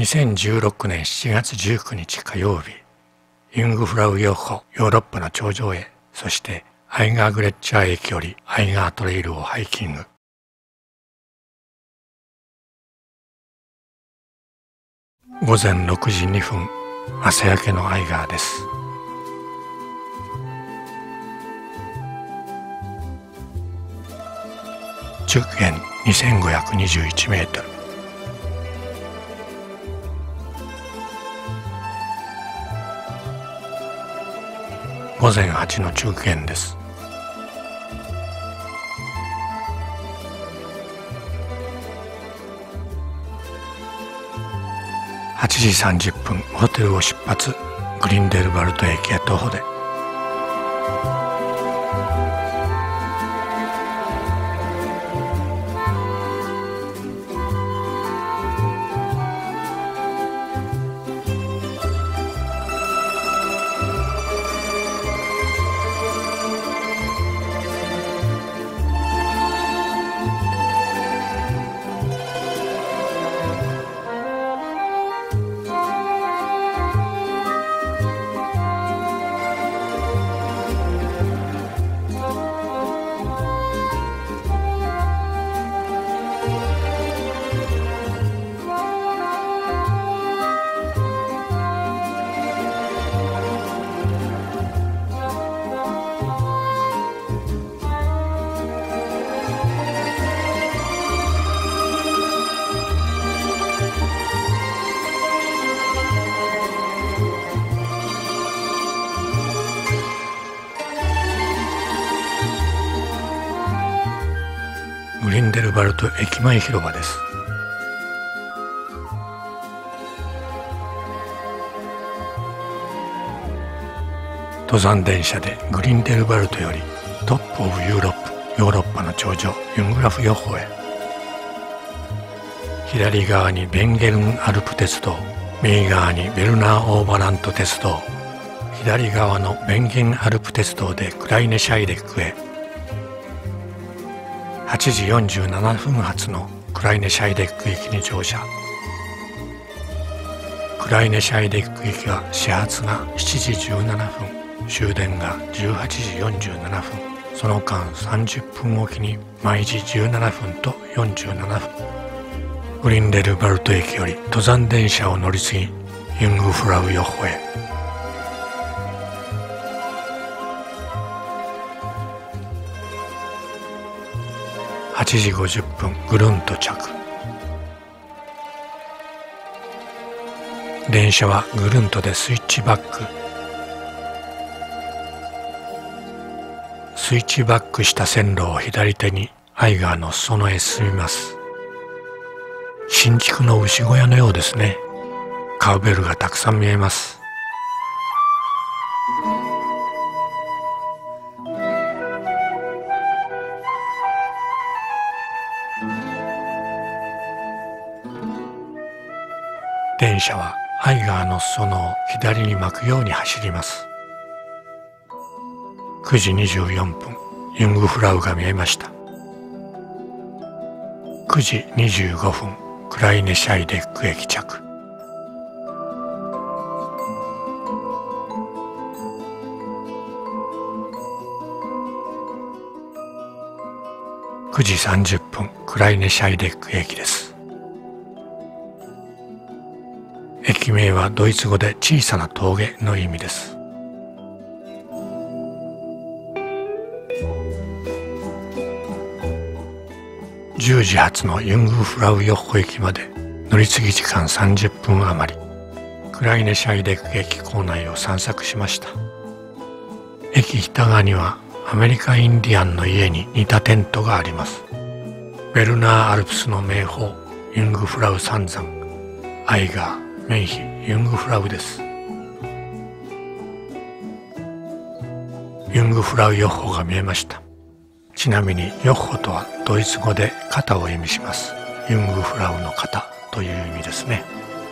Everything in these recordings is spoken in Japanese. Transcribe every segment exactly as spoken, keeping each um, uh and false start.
せんじゅうろくねんしちがつじゅうくにち火曜日、ユングフラウヨッホヨーロッパの頂上へ、そしてアイガーグレッチャー駅よりアイガートレイルをハイキング。ごぜんろくじにふん、朝焼けのアイガーです。中辺にせんごひゃくにじゅういちメートル。ごぜんはちの中辺です。はちじさんじゅっぷん、ホテルを出発。グリンデルバルト駅へ徒歩で。グリンデルバルト駅前広場です。登山電車でグリンデルバルトよりトップオブユーロップ、ヨーロッパの頂上ユングラフヨッホへ。左側にベンゲルンアルプ鉄道、右側にベルナーオーバラント鉄道。左側のベンゲンアルプ鉄道でクライネシャイデックへ。はちじよんじゅうななふん発のクライネシャイデック駅に乗車。クライネシャイデック駅は始発がしちじじゅうななふん、終電がじゅうはちじよんじゅうななふん、その間さんじゅっぷんおきに毎時じゅうななふんとよんじゅうななふん。グリンデルバルト駅より登山電車を乗り継ぎユングフラウヨッホへ。はちじごじゅっぷん、グルント着。電車はグルントでスイッチバック。スイッチバックした線路を左手にアイガーの裾野へ進みます。新築の牛小屋のようですね。カウベルがたくさん見えます。電車はアイガーの裾野を左に巻くように走ります。くじにじゅうよんぷん、ユングフラウが見えました。くじにじゅうごふん、クライネシャイデック駅着。くじさんじゅっぷん、クライネシャイデック駅です。駅名はドイツ語で小さな峠の意味です。じゅうじ発のユングフラウヨッホ駅まで乗り継ぎ時間さんじゅっぷん余り。クライネシャイデック駅構内を散策しました。駅北側にはアメリカインディアンの家に似たテントがあります。ベルナーアルプスの名峰ユングフラウ三山、アイガー、メンヒ、ユングフラウです。ユングフラウヨッホが見えました。ちなみにヨッホとはドイツ語で肩を意味します。ユングフラウの肩という意味ですね。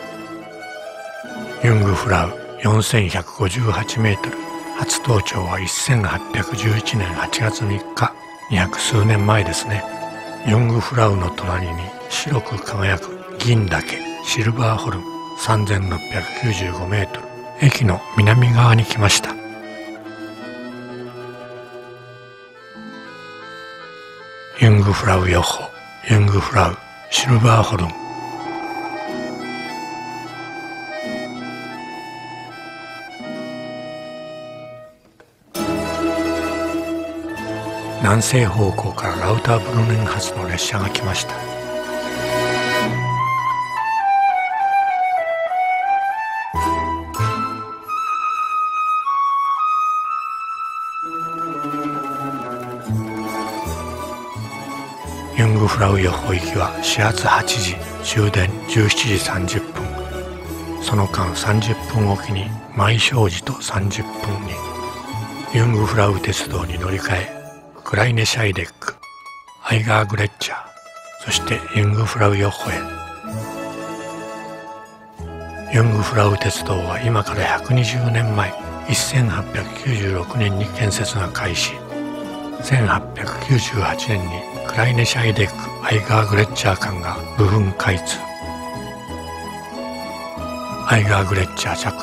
ユングフラウよんせんひゃくごじゅうはちメートル、初登頂はせんはっぴゃくじゅういちねんはちがつみっか、にひゃくすうねんまえですね。ユングフラウの隣に白く輝く銀岳、シルバーホルン、 さんぜんろっぴゃくきゅうじゅうごメートル、駅の南側に来ました。ユングフラウヨッホ、ユングフラウ、シルバーホルン。南西方向からラウターブルネン発の列車が来ました。ユングフラウヨッホ行きは始発はちじ、終電じゅうしちじさんじゅっぷん。その間さんじゅっぷんおきに毎正時とさんじゅっぷんにユングフラウ鉄道に乗り換え、クライネシャイデック、アイガーグレッチャー、そしてユングフラウヨッホへ。ユングフラウ鉄道は今からひゃくにじゅうねんまえ、せんはっぴゃくきゅうじゅうろくねんに建設が開始。せんはっぴゃくきゅうじゅうはちねんにクライネシャイデック・アイガーグレッチャー間が部分開通。アイガーグレッチャー着。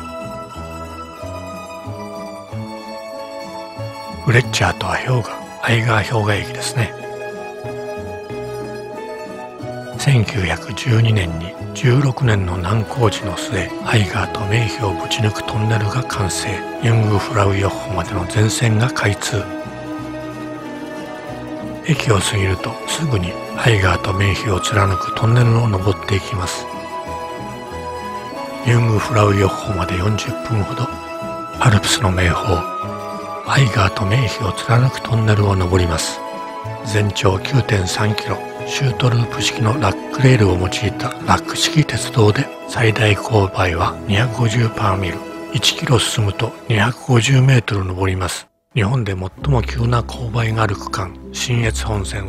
グレッチャーとは氷河、アイガー氷河駅ですね。せんきゅうひゃくじゅうにねんにじゅうろくねんの難工事の末、アイガーと名氷をぶち抜くトンネルが完成。ユングフラウヨッホまでの全線が開通。駅を過ぎるとすぐにアイガーと名氷を貫くトンネルを登っていきます。ユングフラウヨッホまでよんじゅっぷんほど、アルプスの名峰アイガーと名氷を貫くトンネルを登ります。全長 きゅうてんさんキロ、シュートループ式のラックレールを用いたラック式鉄道で、最大勾配はにひゃくごじゅうパーミル、いちキロ進むとにひゃくごじゅうメートル登ります。日本で最も急な勾配がある区間、信越本線。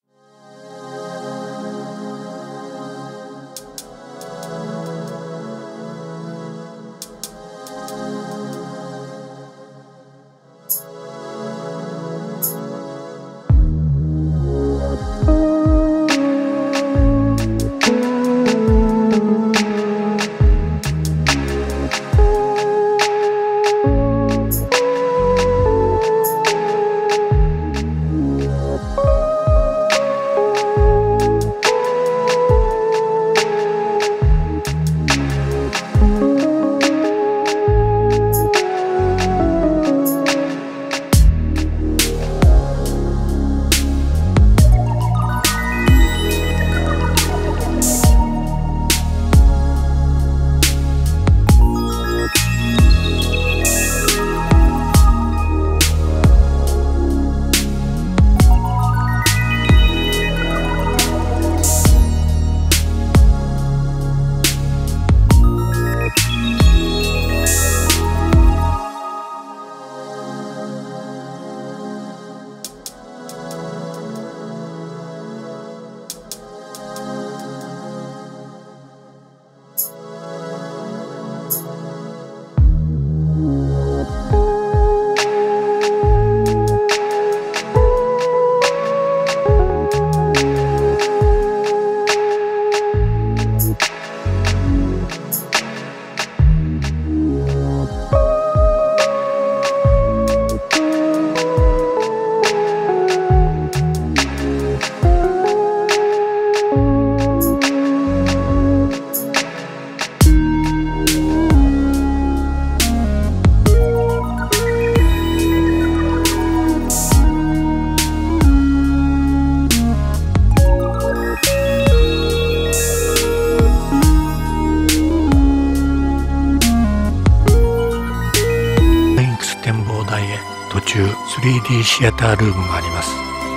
途中 スリーディー シアタールームがあります。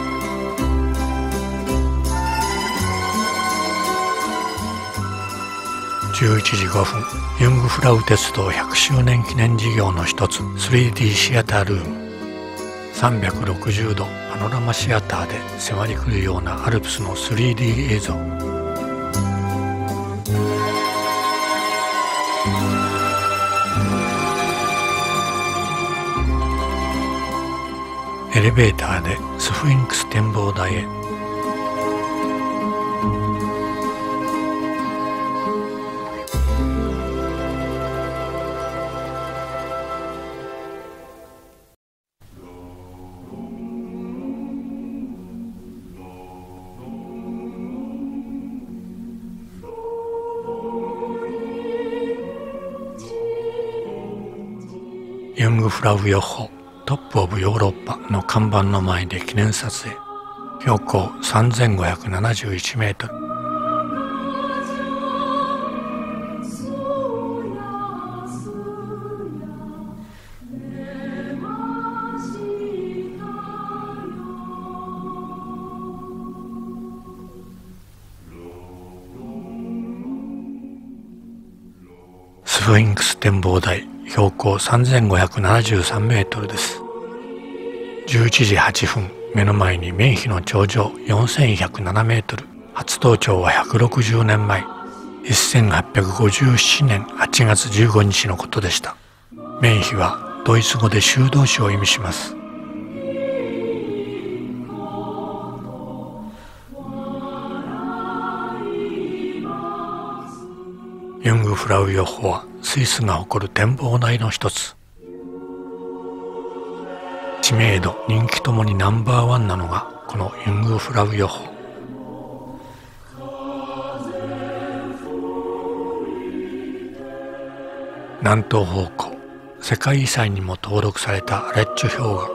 じゅういちじごふん、ユングフラウ鉄道ひゃくしゅうねん記念事業の一つ スリーディー シアタールーム。さんびゃくろくじゅうどパノラマシアターで迫り来るようなアルプスの スリーディー 映像。エレベーターでスフィンクス展望台へ。 ユングフラウヨッホトップオブヨーロッパの看板の前で記念撮影。標高さんぜんごひゃくななじゅういちメートル。スフィンクス展望台、標高さんぜんごひゃくななじゅうさんメートルです。じゅういちじはっぷん、目の前にメンヒの頂上よんせんひゃくななメートル。初登頂はひゃくろくじゅうねんまえ、せんはっぴゃくごじゅうななねんはちがつじゅうごにちのことでした。メンヒはドイツ語で修道士を意味します。ユングフラウヨッホはスイスが誇る展望台の一つ。知名度、人気ともにナンバーワンなのがこのユングフラウヨッホ。南東方向、世界遺産にも登録されたアレッチュ氷河。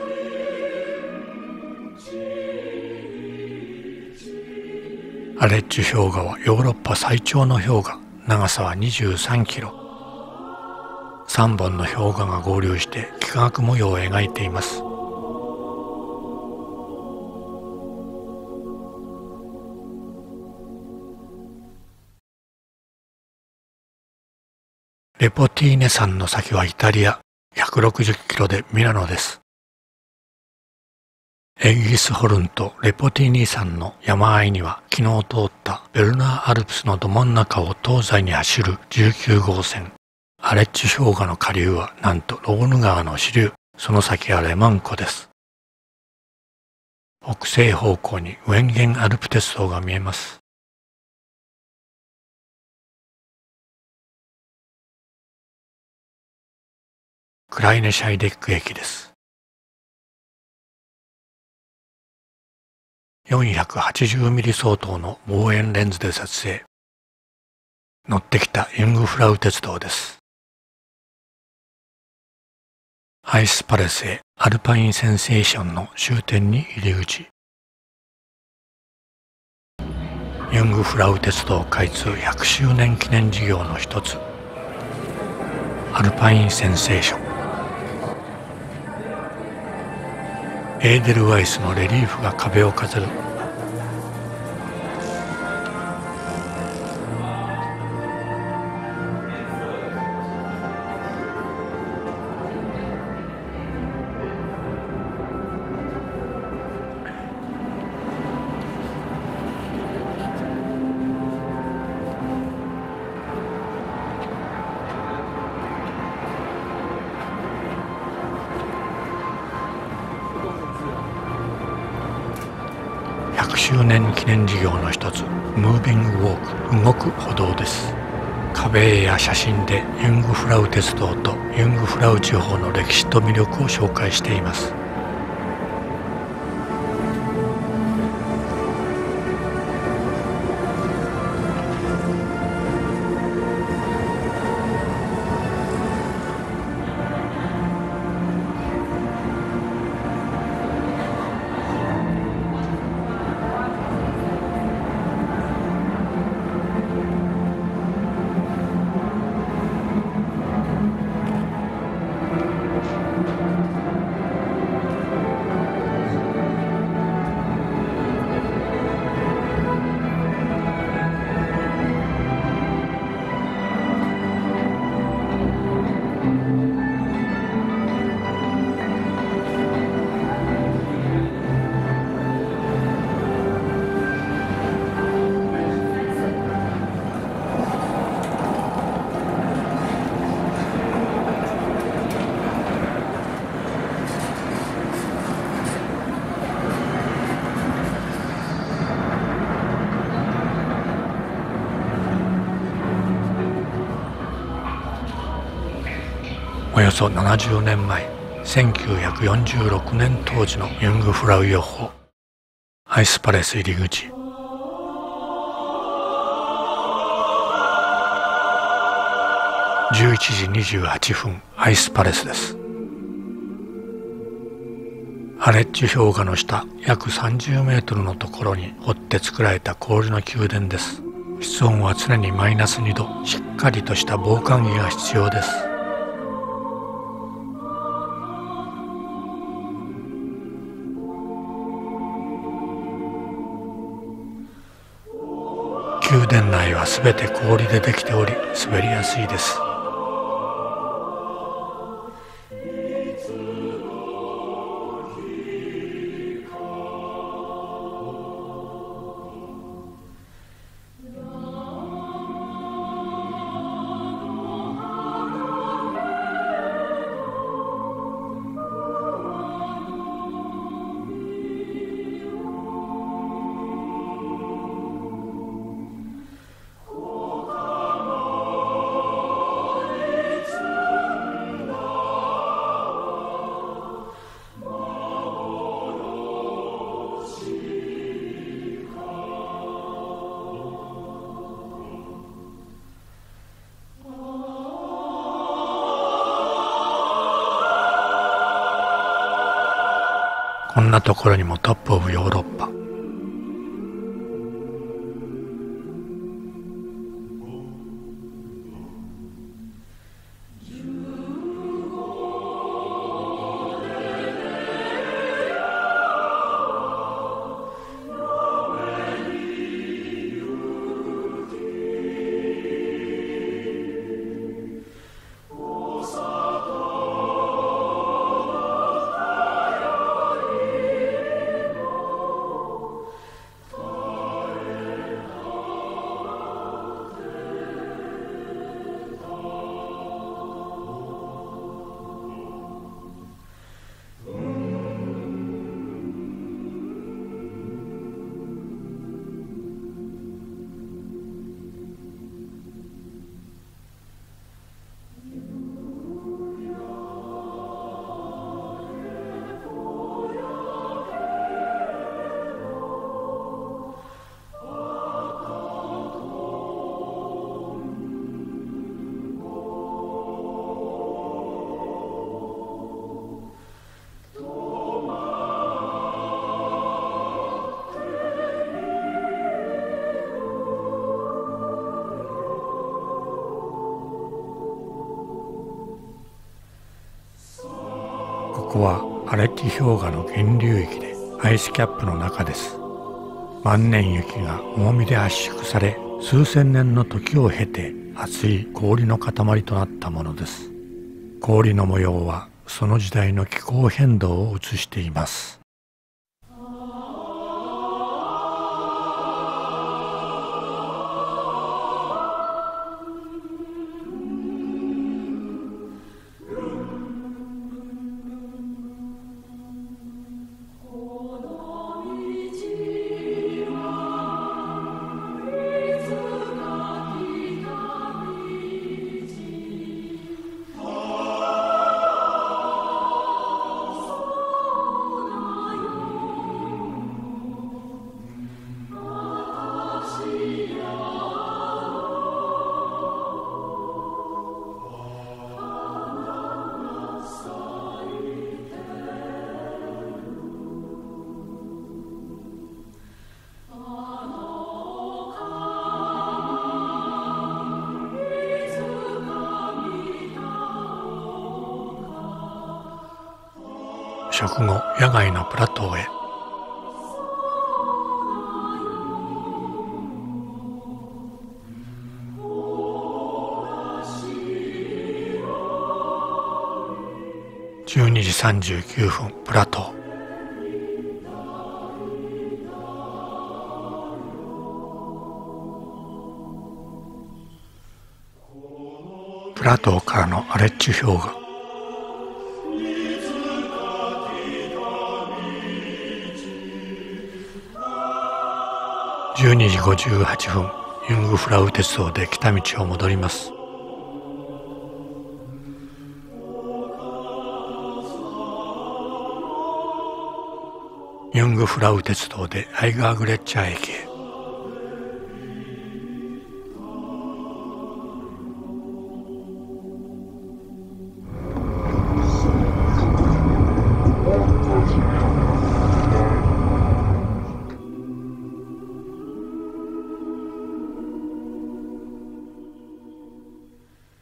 アレッチュ氷河はヨーロッパ最長の氷河。長さはにじゅうさんキロ。さんぼんの氷河が合流して幾何学模様を描いています。レポティーネ山の先はイタリア、ひゃくろくじゅっキロでミラノです。エギリスホルンとレポティーニ山の山あいには昨日通ったベルナーアルプスのど真ん中を東西に走るじゅうきゅうごうせん。アレッチュ氷河の下流はなんとローヌ川の支流、その先はレマン湖です。北西方向にウェンゲンアルプ鉄道が見えます。クライネシャイデック駅です。よんひゃくはちじゅうミリ相当の望遠レンズで撮影。乗ってきたユングフラウ鉄道です。アイスパレスへアルパインセンセーションの終点に入り口。ユングフラウ鉄道開通ひゃくしゅうねん記念事業の一つ、アルパインセンセーション。エーデルワイスのレリーフが壁を飾る。ひゃくしゅうねん記念事業の一つ、ムービングウォーク、動く歩道です。壁絵や写真でユングフラウ鉄道とユングフラウ地方の歴史と魅力を紹介しています。およそななじゅうねんまえ、せんきゅうひゃくよんじゅうろくねん当時のユングフラウヨッホ、アイスパレス入り口。じゅういちじにじゅうはっぷん、アイスパレスです。 アレッチュ氷河の下約さんじゅうメートルのところに掘って作られた氷の宮殿です。室温は常にマイナスにど、しっかりとした防寒着が必要です。宮殿内はすべて氷でできており、滑りやすいです。こんなところにもトップオブヨーロッパ。ここはアレッティ氷河の源流域でアイスキャップの中です。万年雪が重みで圧縮され、数千年の時を経て厚い氷の塊となったものです。氷の模様はその時代の気候変動を映しています。食後、野外のプラトーへ。じゅうにじさんじゅうきゅうふん、プラトー。プラトーからのアレッチュ氷河。じゅうにじごじゅうはっぷん、ユングフラウ鉄道で来た道を戻ります。ユングフラウ鉄道でアイガーグレッチャー駅へ。 Thank you.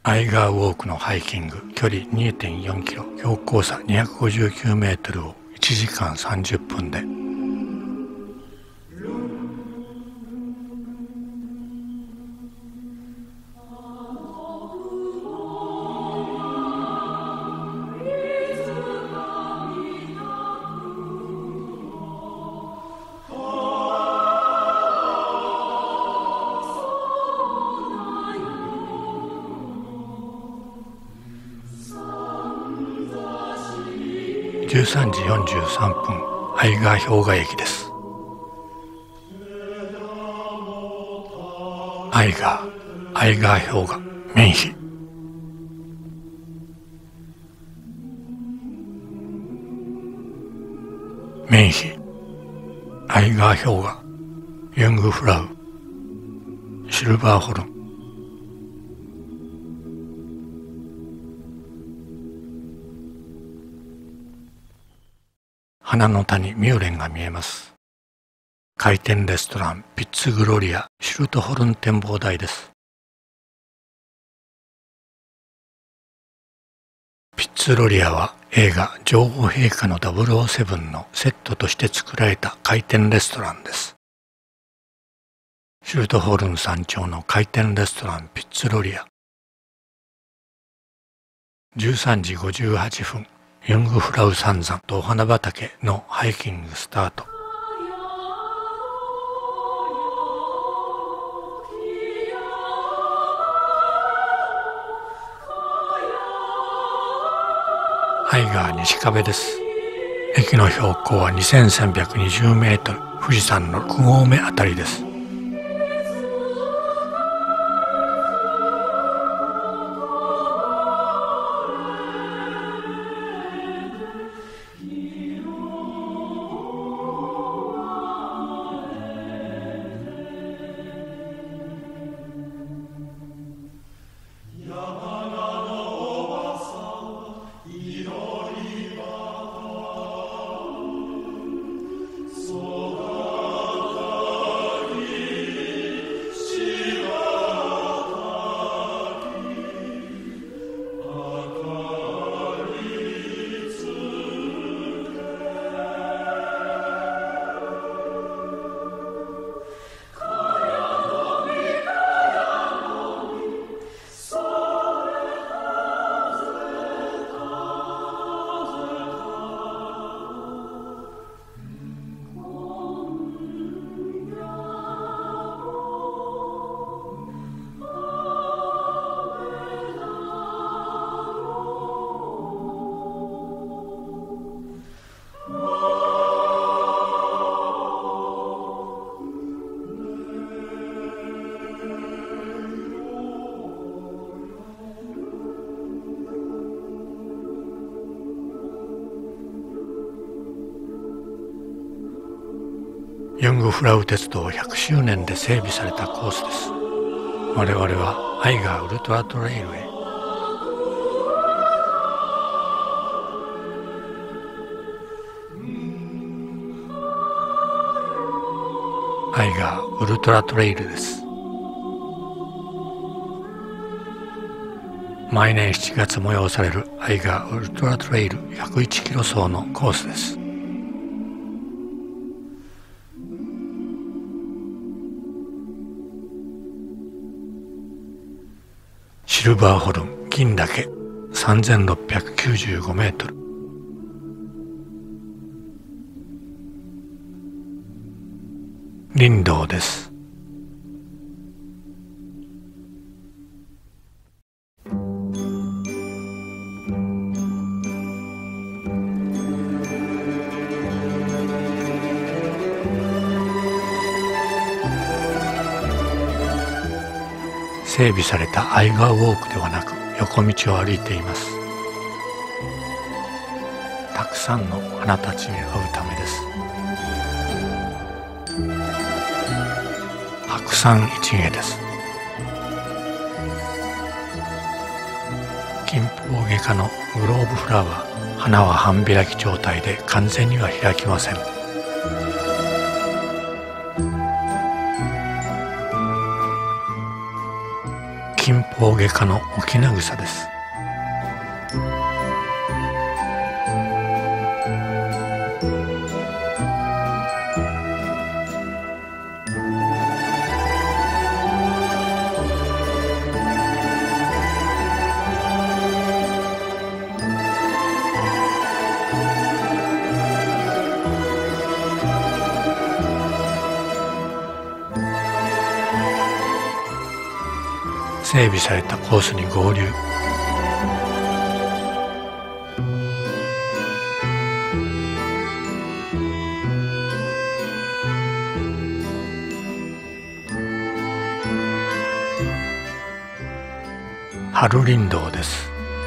アイガーウォークのハイキング、距離 にてんよんキロ、標高差にひゃくごじゅうきゅうメートルをいちじかんさんじゅっぷんで。じゅうさんじよんじゅうさんぷん、アイガー氷河駅です。アイガー、アイガー氷河、綿碑。綿碑、アイガー氷河、ユングフラウ、シルバーホルン。花の谷ミューレンが見えます。回転レストランピッツグロリアシュルトホルン展望台です。ピッツロリアは映画女王陛下のダブルオーセブンのセットとして作られた回転レストランです。シュルトホルン山頂の回転レストランピッツロリア。じゅうさんじごじゅうはっぷん、ユングフラウ山山とお花畑のハイキングスタート。アイガー西壁です。駅の標高はにせんさんびゃくにじゅうメートル、富士山のろく合目あたりです。ユングフラウ鉄道ひゃくしゅうねんで整備されたコースです。我々はアイガーウルトラトレイルへ。アイガーウルトラトレイルです。毎年しちがつ催されるアイガーウルトラトレイルひゃくいちキロ走のコースです。シルバーホルン銀岳さんぜんろっぴゃくきゅうじゅうごメートル。林道です。整備されたアイガーウォークではなく横道を歩いています。たくさんの花たちに会うためです。白山一会です。金峰外科のグローブフラワー、花は半開き状態で完全には開きません。 近方外科の沖縄草です。整備されたコースに合流。春林道です。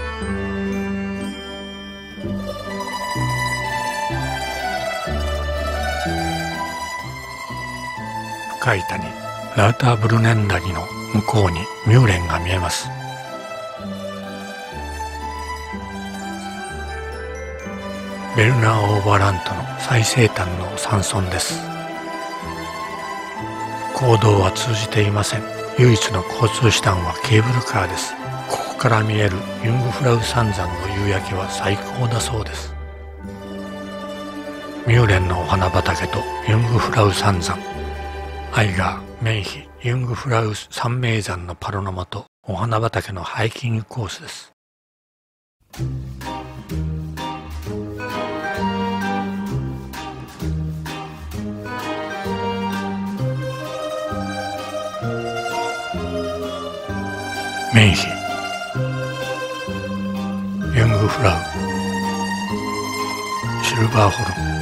深い谷ラーターブルネン谷の向こうにミューレンが見えます。ベルナー・オーバーラントの最西端の山村です。公道は通じていません。唯一の交通手段はケーブルカーです。ここから見えるユングフラウ山山の夕焼けは最高だそうです。ミューレンのお花畑とユングフラウ山山、アイガー、メンヒ、ユングフラウ三名山のパロナマとお花畑のハイキングコースです。メンヒ、ユングフラウ、シルバーホルン、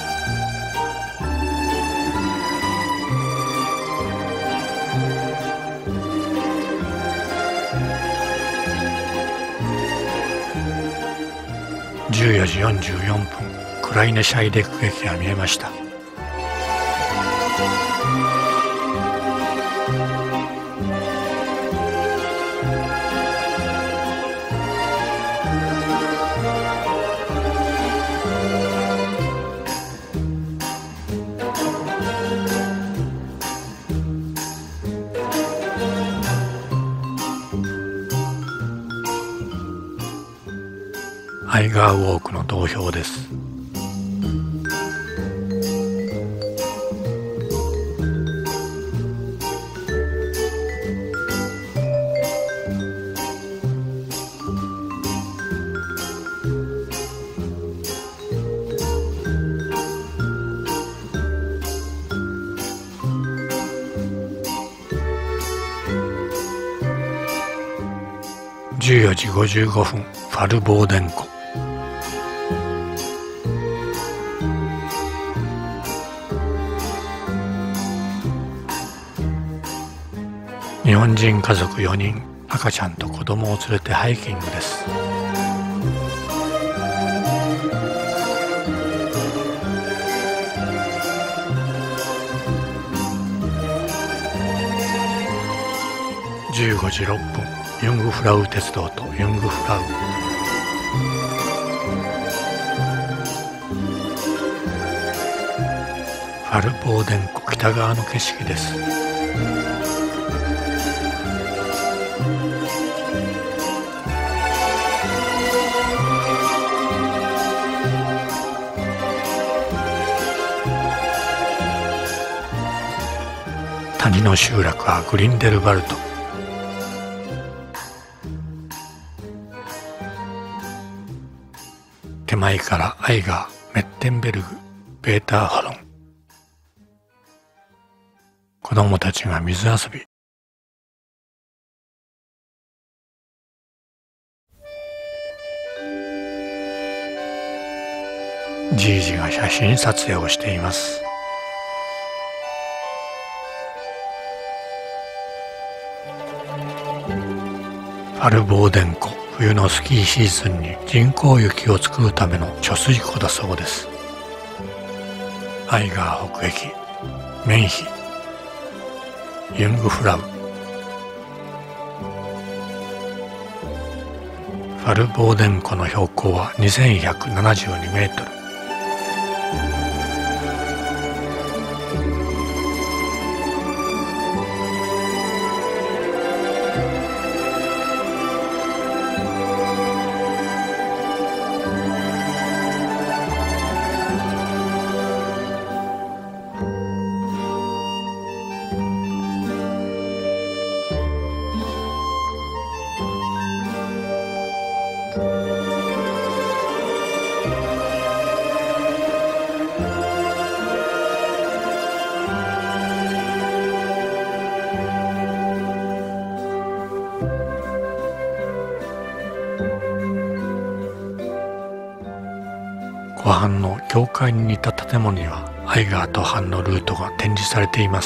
じゅうよじよんじゅうよんぷん、クライネシャイデック駅が見えました。アイガーウォークの道標です。じゅうよじごじゅうごふん、ファルボーデン湖。日本人家族よにん、赤ちゃんと子供を連れてハイキングです。じゅうごじろっぷん、ユングフラウ鉄道とユングフラウ。ファルボーデン湖北側の景色です。谷の集落はグリンデルバルト。手前からアイガー、メッテンベルグ、ペーターホロン。子供たちが水遊び。じいじが写真撮影をしています。ファルボーデン湖、冬のスキーシーズンに人工雪を作るための貯水湖だそうです。アイガー北駅、メンヒ、ユングフラウ。ファルボーデン湖の標高はにせんひゃくななじゅうにメートル。 湖畔の教会に似た建物にはアイガーと畔のルートが展示されています。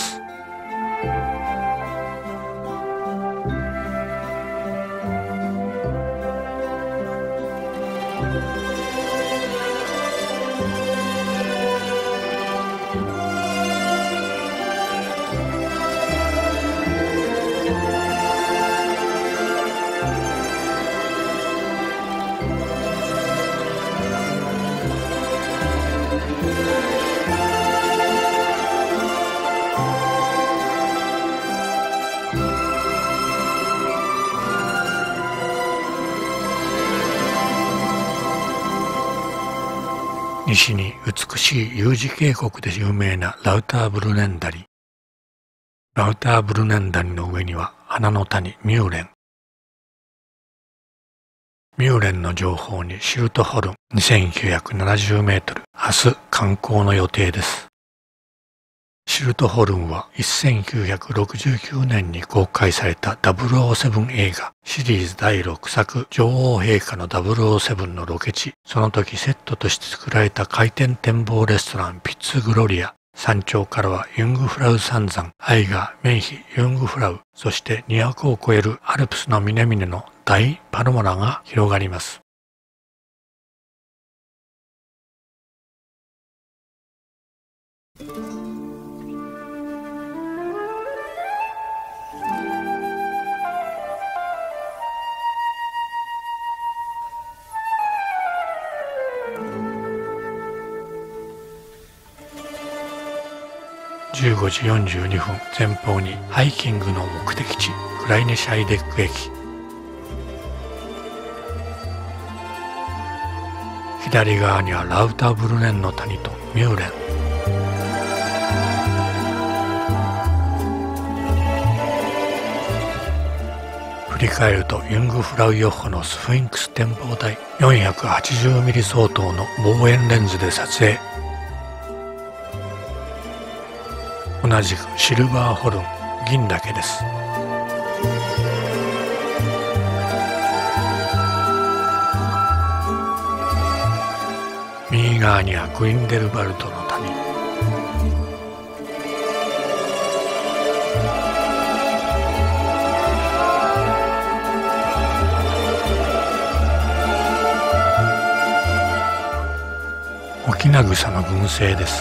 西に美しい U 字渓谷で有名なラウターブルネン谷。ラウターブルネン谷の上には花の谷ミューレン。ミューレンの情報にシルトホルンにせんきゅうひゃくななじゅうメートル、明日観光の予定です。シルトホルンはせんきゅうひゃくろくじゅうきゅうねんに公開されたダブルオーセブン映画シリーズだいろくさく女王陛下のダブルオーセブンのロケ地、その時セットとして作られた回転展望レストランピッツグロリア、山頂からはユングフラウ山山、アイガー、メンヒ、ユングフラウ、そしてにひゃくを超えるアルプスの峰々の大パノラマが広がります。じゅうごじよんじゅうにふん、前方にハイキングの目的地クライネシャイデック駅。左側にはラウターブルネンの谷とミューレン。振り返るとユングフラウヨッホのスフィンクス展望台、よんひゃくはちじゅうミリ相当の望遠レンズで撮影。同じくシルバーホルン、銀岳です。右側にはグリンデルバルトの谷。オキナグサの群生です。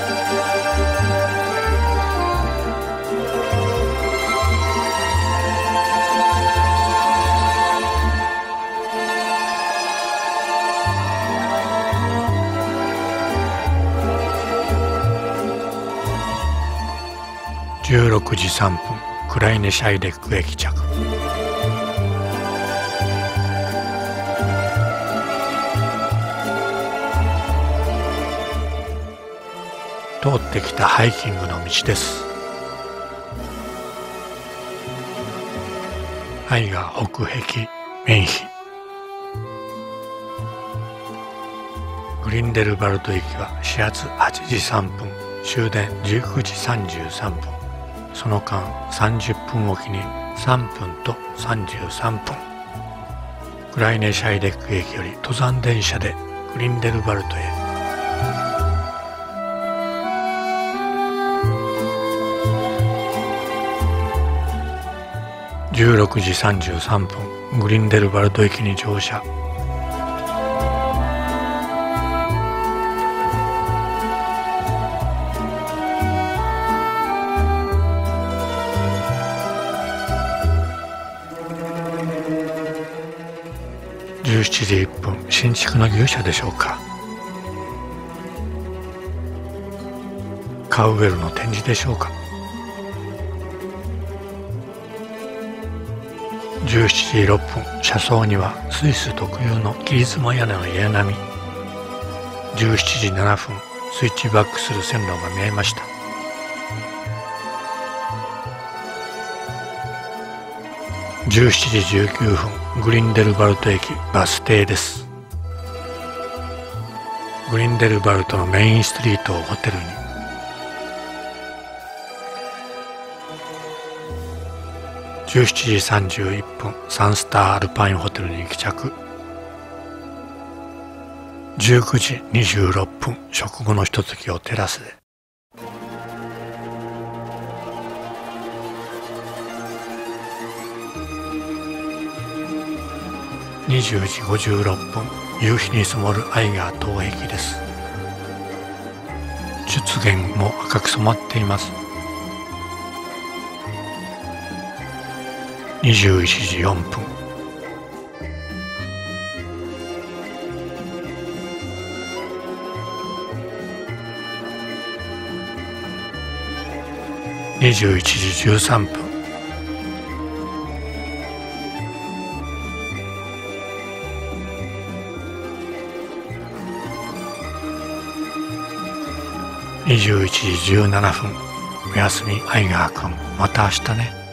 じゅうろくじさんぷん、クライネシャイデック駅着。通ってきたハイキングの道です。アイガー北壁、メンヒ。グリンデルバルト駅は始発はちじさんぷん、終電じゅうくじさんじゅうさんぷん。その間さんじゅっぷんおきにさんぷんとさんじゅうさんぷん。クライネシャイデック駅より登山電車でグリンデルバルトへ。じゅうろくじさんじゅうさんぷん、グリンデルバルト駅に乗車。じゅうしちじいっぷん、新築の牛舎でしょうか。カウベルの展示でしょうか。じゅうしちじろっぷん、車窓にはスイス特有の切妻屋根の家並み。じゅうしちじななふん、スイッチバックする線路が見えました。じゅうしちじじゅうきゅうふん、グリンデルバルト駅バス停です。グリンデルバルトのメインストリートをホテルに。じゅうしちじさんじゅういっぷん、サンスターアルパインホテルに帰着。 じゅうくじにじゅうろっぷん、食後のひとときをテラスで。にじゅうじごじゅうろっぷん、夕日に染まるアイガー東壁です。出現も赤く染まっています。にじゅういちじよんぷん、にじゅういちじじゅうさんぷん、にじゅういちじじゅうななふん、おやすみアイガーくん、また明日ね。